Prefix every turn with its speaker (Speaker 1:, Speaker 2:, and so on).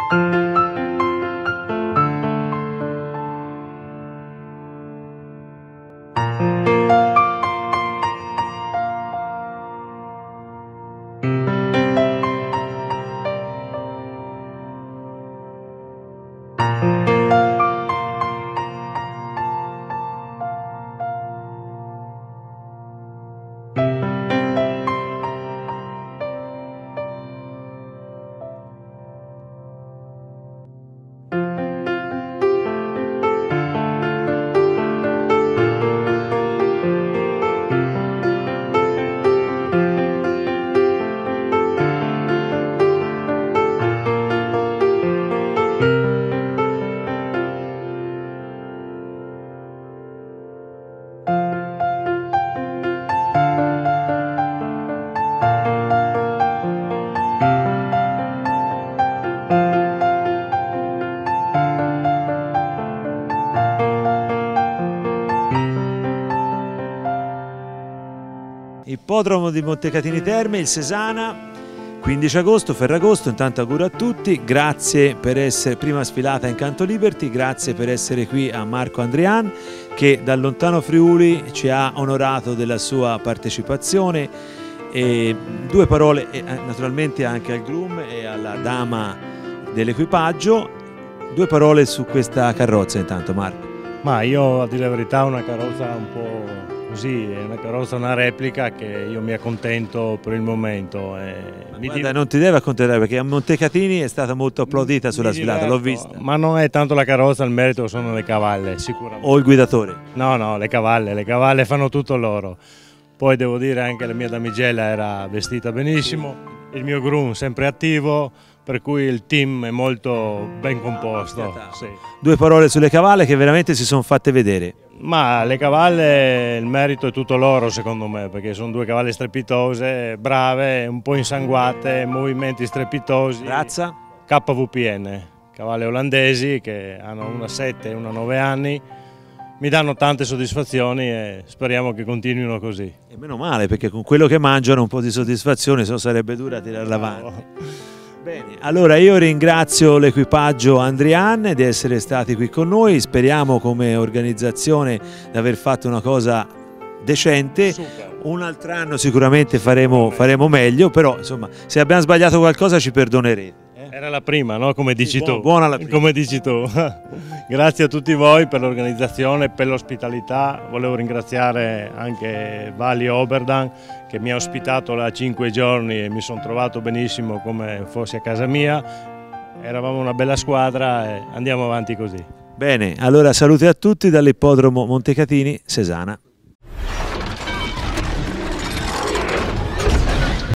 Speaker 1: Ippodromo di Montecatini Terme, il Sesana, 15 agosto, Ferragosto. Intanto auguro a tutti, grazie per essere, prima sfilata in Canto Liberty, grazie per essere qui a Marco Andrian che dal lontano Friuli ci ha onorato della sua partecipazione. E due parole naturalmente anche al groom e alla dama dell'equipaggio, due parole su questa carrozza intanto Marco.
Speaker 2: Ma io a dire la verità una carrozza un po' così, è una carrozza, una replica che io mi accontento per il momento.
Speaker 1: Guarda, non ti deve accontentare perché a Montecatini è stata molto applaudita sulla sfilata, l'ho vista.
Speaker 2: Ma non è tanto la carrozza, il merito sono le cavalle, sicuramente.
Speaker 1: O il guidatore?
Speaker 2: No, le cavalle fanno tutto loro. Poi devo dire anche la mia damigella era vestita benissimo, il mio groom sempre attivo, per cui il team è molto ben composto. Sì.
Speaker 1: Due parole sulle cavalle che veramente si sono fatte vedere.
Speaker 2: Ma le cavalle, il merito è tutto loro secondo me, perché sono due cavalle strepitose, brave, un po' insanguate, movimenti strepitosi.
Speaker 1: Razza?
Speaker 2: KVPN, cavalle olandesi che hanno una 7 e una 9 anni. Mi danno tante soddisfazioni e speriamo che continuino così.
Speaker 1: E meno male, perché con quello che mangiano un po' di soddisfazione, se no sarebbe dura tirarla avanti. Bene, allora io ringrazio l'equipaggio Andrian di essere stati qui con noi, speriamo come organizzazione di aver fatto una cosa decente.
Speaker 2: Super.
Speaker 1: Un altro anno sicuramente faremo meglio, però insomma se abbiamo sbagliato qualcosa ci perdonerete.
Speaker 2: Era la prima, no? Come dici tu.
Speaker 1: Buona la prima.
Speaker 2: Come dici tu. Grazie a tutti voi per l'organizzazione, per l'ospitalità. Volevo ringraziare anche Vali Oberdan che mi ha ospitato là 5 giorni e mi sono trovato benissimo come fossi a casa mia. Eravamo una bella squadra e andiamo avanti così.
Speaker 1: Bene, allora saluti a tutti dall'ippodromo Montecatini Sesana.